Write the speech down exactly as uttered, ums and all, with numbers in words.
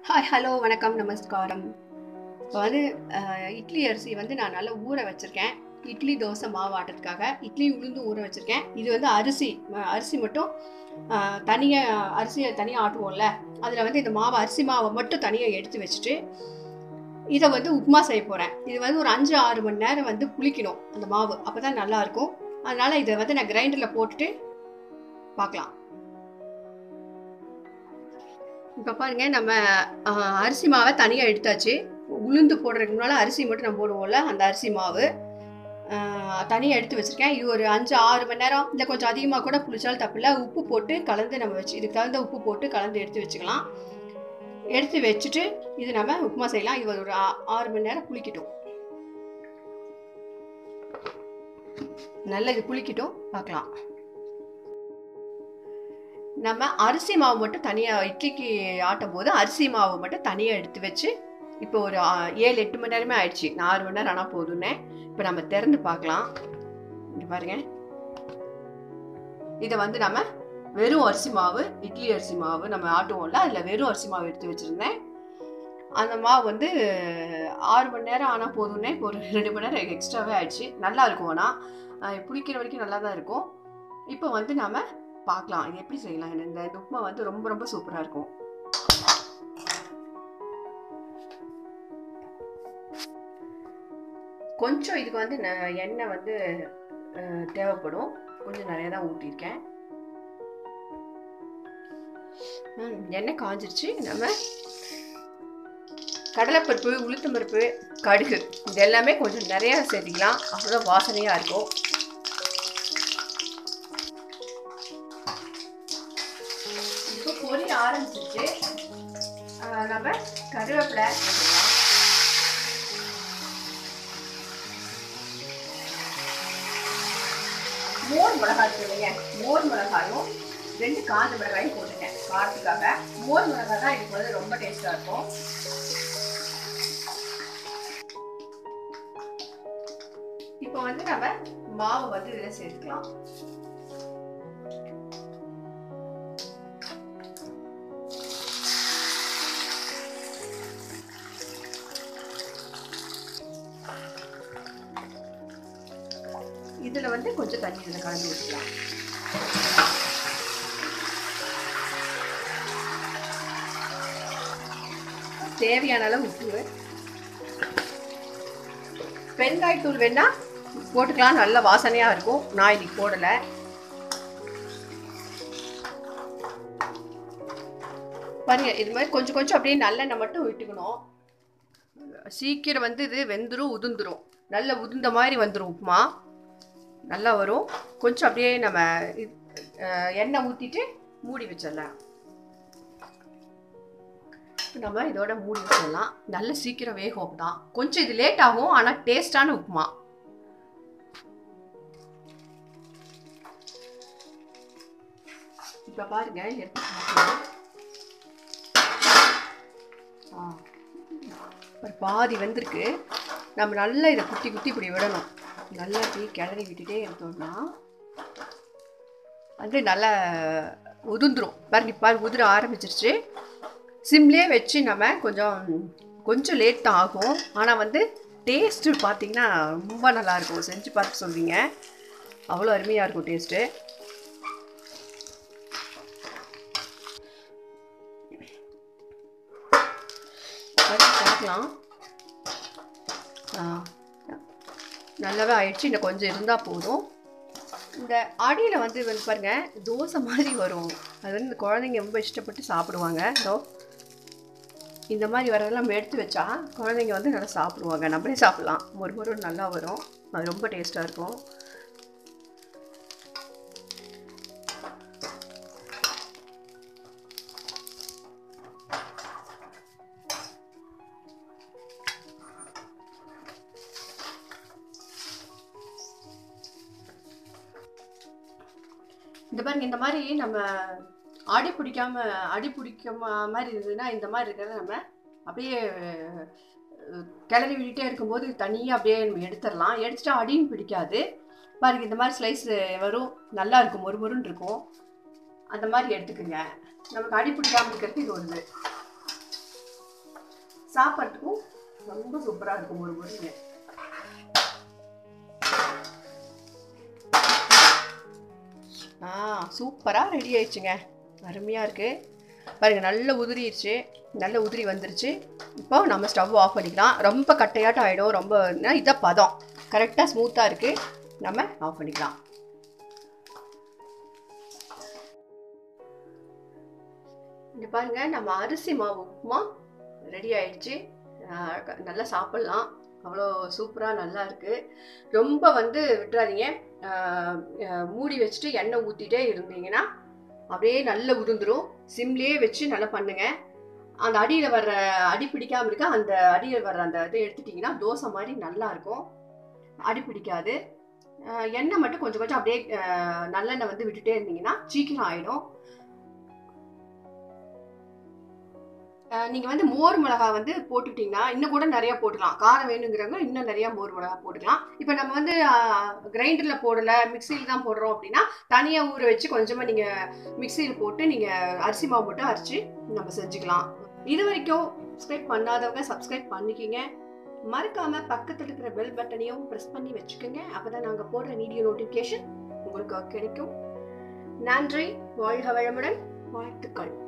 Hi hello வணக்கம் நமஸ்காரம். இப்போ வந்து இட்லி அரிசி வந்து நான் நல்லா ஊற வச்சுருக்கேன். இட்லி தோசை மாவு ஆட்டுறதுக்காக இட்லி உளுந்து ஊற வச்சுருக்கேன். இது வந்து அரிசி அரிசி மட்டும் தனியாக அரிசியை தனியாக ஆட்டுவோம்ல, அதில் வந்து இந்த மாவு அரிசி மாவை மட்டும் தனியாக எடுத்து வச்சுட்டு இதை வந்து உப்புமா செய்ய போகிறேன். இது வந்து ஒரு அஞ்சு ஆறு மணி நேரம் வந்து புளிக்கணும் அந்த மாவு, அப்போ தான் நல்லாயிருக்கும். அதனால் இதை வந்து நான் கிரைண்டரில் போட்டுட்டு பார்க்கலாம். இப்போ பாருங்க, நம்ம அரிசி மாவை தனியாக எடுத்தாச்சு. உளுந்து போடுறதுக்கு முன்னால் அரிசி மட்டும் நம்ம போடுவோம்ல, அந்த அரிசி மாவு தனியாக எடுத்து வச்சுருக்கேன். இது ஒரு அஞ்சு ஆறு மணி நேரம் இல்லை கொஞ்சம் அதிகமாக கூட புளிச்சாலும் தப்பில்லை. உப்பு போட்டு கலந்து நம்ம வச்சு இதுக்கு தகுந்த உப்பு போட்டு கலந்து எடுத்து வச்சுக்கலாம். எடுத்து வச்சுட்டு இது நம்ம உப்புமா செய்யலாம். இது ஒரு ஆறு மணி நேரம் புளிக்கட்டும். நல்லா இது புளிக்கட்டும், பார்க்கலாம். நம்ம அரிசி மாவு மட்டும் தனியாக இட்லிக்கு ஆட்டும் போது அரிசி மாவு மட்டும் தனியாக எடுத்து வச்சு இப்போ ஒரு ஏழு எட்டு மணி நேரமே ஆயிடுச்சு. நான் ஆறு மணி நேரம் ஆனால் போதுன்னே. இப்போ நம்ம திறந்து பார்க்கலாம். இங்கே பாருங்க, இதை வந்து நம்ம வெறும் அரிசி மாவு, இட்லி அரிசி மாவு நம்ம ஆட்டுவோம்ல, அதில் வெறும் அரிசி மாவு எடுத்து வச்சுருந்தேன். அந்த மாவு வந்து ஆறு மணி நேரம் ஆனால் போதுன்னே. இப்போ ஒரு ரெண்டு மணி நேரம் எக்ஸ்ட்ராவே ஆயிடுச்சு. நல்லா இருக்கும், ஆனால் பிடிக்கிற வரைக்கும் நல்லா தான் இருக்கும். இப்போ வந்து நம்ம பார்க்கலாம் இது எப்படி செய்யலாம். இந்த உப்புமா வந்து ரொம்ப ரொம்ப சூப்பராக இருக்கும். கொஞ்சம் இதுக்கு வந்து எண்ணெய் வந்து தேவைப்படும். கொஞ்சம் நிறைய தான் ஊற்றிருக்கேன். எண்ணெய் காஞ்சிருச்சு. நம்ம கடலைப்பருப்பு, உளுத்தம்பருப்பு, கடுகு இது எல்லாமே கொஞ்சம் நிறையா சேர்த்திக்கலாம். அப்போதான் வாசனையாக இருக்கும். இப்போ பொரிய ஆரம்பிச்சிருச்சு. நம்ம கருவேப்பிலை, மோர் மிளகாய் சொல்லுங்க. மோர் மிளகாயும் ரெண்டு காஞ்ச மிளகாயும் போட்டுட்டேன் காரத்துக்காக. மோர் மிளகாய் தான் இதுக்கு வந்து ரொம்ப டேஸ்டா இருக்கும். இப்போ வந்து நம்ம மாவு வந்து இதில் சேர்த்துக்கலாம். இதில் வந்து கொஞ்சம் தண்ணி இதில் கலந்து ஊற்றிக்கலாம். தேவையான அளவு உப்பு, பெருங்காயத்தூள் வேணா போட்டுக்கலாம், நல்ல வாசனையாக இருக்கும். நான் இன்னைக்கு போடலை. பாருங்க, இது மாதிரி கொஞ்சம் கொஞ்சம் அப்படியே நல்லெண்ணெய் மட்டும் விட்டுக்கணும். சீக்கிரம் வந்து இது வெந்துடும், உதிர்ந்துடும். நல்ல உதிர்ந்த மாதிரி வந்துடும் உப்புமா, நல்லா வரும். கொஞ்சம் அப்படியே நம்ம எண்ணெய் ஊற்றிட்டு மூடி வச்சிடலாம். நம்ம இதோட மூடி வச்சிடலாம். நல்ல சீக்கிரம் வேகும் தான். கொஞ்சம் இது லேட் ஆகும், ஆனால் டேஸ்டான உப்புமா. இப்போ பாருங்க, எடுத்து பாதி வெந்திருக்கு. நம்ம நல்லா இதை குத்தி குத்தி இப்படி விடணும். நல்லா இப்படி கிளறி விட்டுட்டே இருந்தோம்னா வந்து நல்லா உதிர்ந்துடும். பாருங்க, பாரு உதிர ஆரம்பிச்சிருச்சு. சிம்லேயே வச்சு நம்ம கொஞ்சம் கொஞ்சம் லேட் தான் ஆகும், ஆனால் வந்து டேஸ்ட்டு பார்த்தீங்கன்னா ரொம்ப நல்லாயிருக்கும். செஞ்சு பார்த்து சொல்வீங்க, அவ்வளோ அருமையாக இருக்கும் டேஸ்ட்டு. பார்க்கலாம். நல்லாவே ஆயிடுச்சு. இன்னும் கொஞ்சம் இருந்தால் போதும். இந்த அடியில் வந்து வந்து பாருங்கள், தோசை மாதிரி வரும். அது வந்து இந்த குழந்தைங்க ரொம்ப இஷ்டப்பட்டு சாப்பிடுவாங்க. இதோ இந்த மாதிரி வரதெல்லாம் நம்ம எடுத்து வச்சா குழந்தைங்க வந்து நல்லா சாப்பிடுவாங்க. நம்மளே சாப்பிட்லாம். ஒரு முறை நல்லா வரும். அது ரொம்ப டேஸ்ட்டாக இருக்கும். இந்த பாருங்க, இந்த மாதிரி நம்ம அடி பிடிக்காம அடி பிடிக்காம மாதிரி இருந்ததுன்னா இந்த மாதிரி இருக்கிறத நம்ம அப்படியே கிளறி விட்டுட்டே இருக்கும்போது தனியாக அப்படியே நம்ம எடுத்துடலாம். எடுத்துட்டா அடியும் பிடிக்காது. பாருங்க, இந்த மாதிரி ஸ்லைஸ் வரும், நல்லா இருக்கும், மொறு மொறுன்னு இருக்கும். அந்த மாதிரி எடுத்துக்கோங்க. நமக்கு அடி பிடிக்காம இருக்கிறது இது ஒன்று. சாப்பிட்றதுக்கும் ரொம்ப சூப்பராக இருக்கும். ஒரு முறைங்க ஆ சூப்பராக ரெடி ஆயிடுச்சுங்க. அருமையாக இருக்குது பாருங்கள். நல்ல உதிரிடுச்சு, நல்ல உதிரி வந்துருச்சு. இப்போ நம்ம ஸ்டவ் ஆஃப் பண்ணிக்கலாம். ரொம்ப கட்டையாட்டம் ஆகிடும். ரொம்ப இதான் பதம் கரெக்டாக ஸ்மூத்தாக இருக்குது. நம்ம ஆஃப் பண்ணிக்கலாம். இங்கே பாருங்கள், நம்ம அரிசி மாவு உப்புமா ரெடி ஆயிடுச்சு. நல்லா சாப்பிட்லாம். அவ்வளோ சூப்பராக நல்லா இருக்குது. ரொம்ப வந்து விட்டுறாதீங்க. மூடி வச்சுட்டு எண்ணெய் ஊற்றிட்டே இருந்தீங்கன்னா அப்படியே நல்லா உதிர்ந்துடும். சிம்லேயே வச்சு நல்லா பண்ணுங்கள். அந்த அடியில் வர்ற அடி பிடிக்காமல் இருக்க அந்த அடியில் வர்ற அந்த இதை எடுத்துட்டிங்கன்னா தோசை மாதிரி நல்லாயிருக்கும். அடி பிடிக்காது. எண்ணெய் மட்டும் கொஞ்சம் கொஞ்சம் அப்படியே நல்லெண்ணெய் வந்து விட்டுட்டே இருந்தீங்கன்னா சீக்கிரம் ஆகிடும். நீங்கள் வந்து மோர் மிளகா வந்து போட்டுட்டிங்கன்னா இன்னும் கூட நிறையா போட்டுக்கலாம். காரம் வேணுங்கிறவங்க இன்னும் நிறையா மோர் மிளகா போட்டுக்கலாம். இப்போ நம்ம வந்து கிரைண்டரில் போடலை, மிக்சியில் தான் போடுறோம் அப்படின்னா தனியாக ஊற வச்சு கொஞ்சமாக நீங்கள் மிக்சியில் போட்டு நீங்கள் அரிசி மாவு மட்டும் அரைச்சி நம்ம செஞ்சுக்கலாம். இது வரைக்கும் சப்ஸ்கிரைப் பண்ணாதவங்க சப்ஸ்கிரைப் பண்ணிக்கிங்க. மறக்காமல் பக்கத்தில் இருக்கிற பெல் பட்டனையும் ப்ரெஸ் பண்ணி வச்சுக்கோங்க. அப்போ தான் நாங்கள் போடுற வீடியோ நோட்டிஃபிகேஷன் உங்களுக்கு கிடைக்கும். நன்றி. வாழ்க வளமுடன். வாழ்த்துக்கள்.